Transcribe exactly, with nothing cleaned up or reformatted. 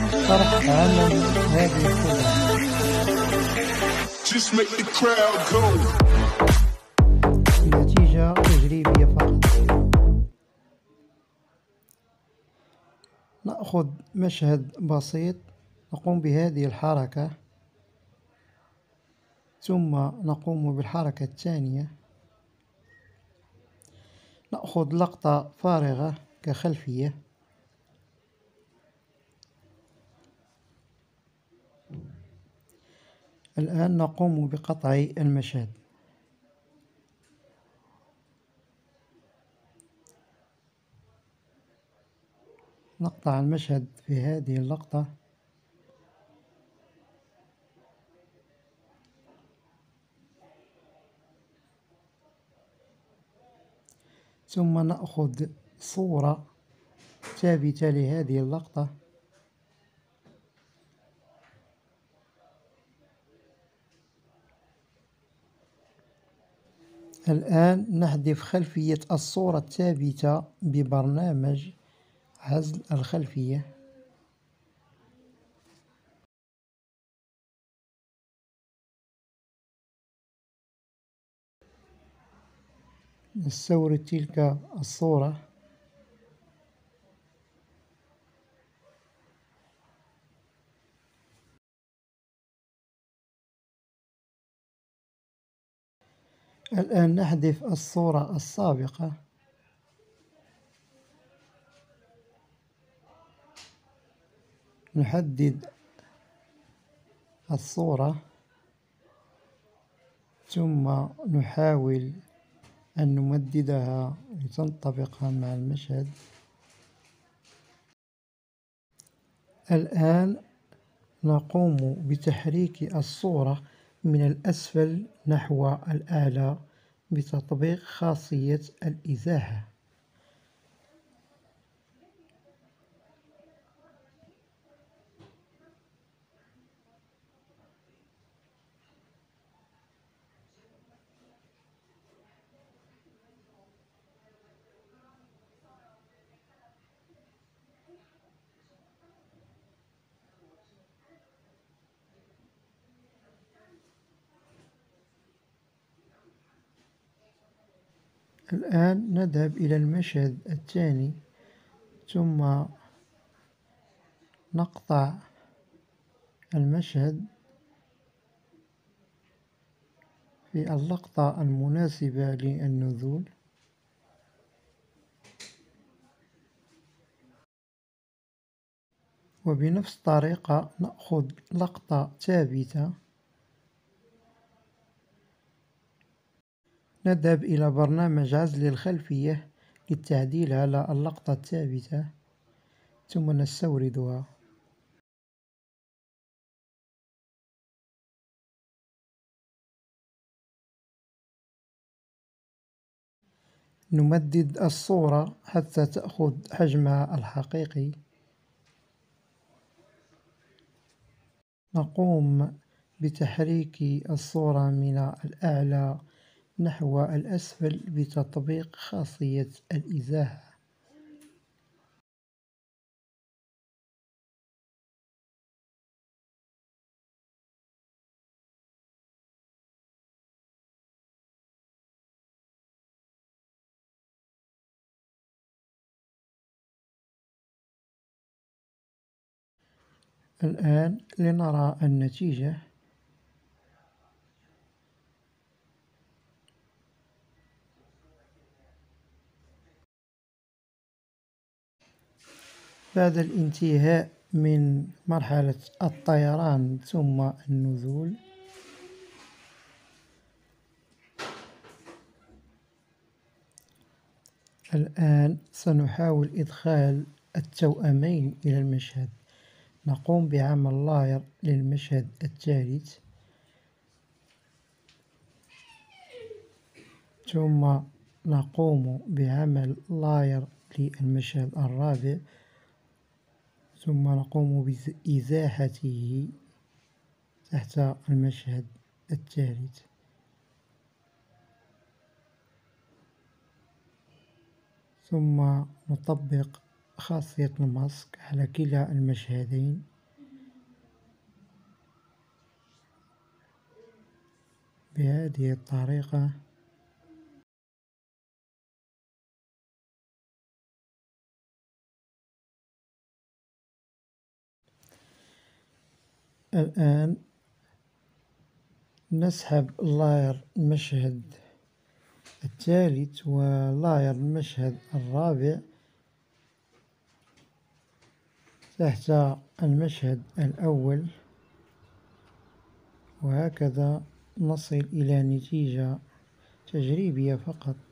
شرح عمل هذه الخدعة. Just make the crowd go. النتيجة تجريبية فقط. نأخذ مشهد بسيط، نقوم بهذه الحركة، ثم نقوم بالحركة الثانية. نأخذ لقطة فارغة كخلفية، الآن نقوم بقطع المشهد. نقطع المشهد في هذه اللقطة، ثم نأخذ صورة ثابتة لهذه اللقطة. الآن نحذف خلفية الصورة الثابتة ببرنامج عزل الخلفية. نستورد تلك الصورة، الآن نحذف الصورة السابقة، نحدد الصورة، ثم نحاول أن نمددها لتنطبق مع المشهد. الآن نقوم بتحريك الصورة من الأسفل نحو الأعلى بتطبيق خاصية الإزاحة. الآن نذهب إلى المشهد الثاني، ثم نقطع المشهد في اللقطة المناسبة للنزول، وبنفس الطريقة نأخذ لقطة ثابتة، نذهب إلى برنامج عزل الخلفية للتعديل على اللقطة الثابتة، ثم نستوردها. نمدد الصورة حتى تأخذ حجمها الحقيقي. نقوم بتحريك الصورة من الأعلى نحو الأسفل بتطبيق خاصية الإزاحة. الآن لنرى النتيجة. بعد الانتهاء من مرحلة الطيران ثم النزول، الآن سنحاول إدخال التوأمين إلى المشهد. نقوم بعمل لاير للمشهد الثالث، ثم نقوم بعمل لاير للمشهد الرابع، ثم نقوم بإزاحته تحت المشهد الثالث. ثم نطبق خاصية الماسك على كلا المشهدين. بهذه الطريقة الآن نسحب لاير المشهد الثالث ولاير المشهد الرابع تحت المشهد الأول، وهكذا نصل إلى نتيجة تجريبية فقط.